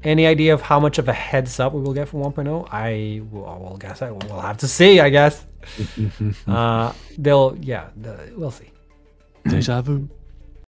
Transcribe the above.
Any idea of how much of a heads up we will get from 1.0? I guess we'll have to see, I guess. We'll see. Deja vu.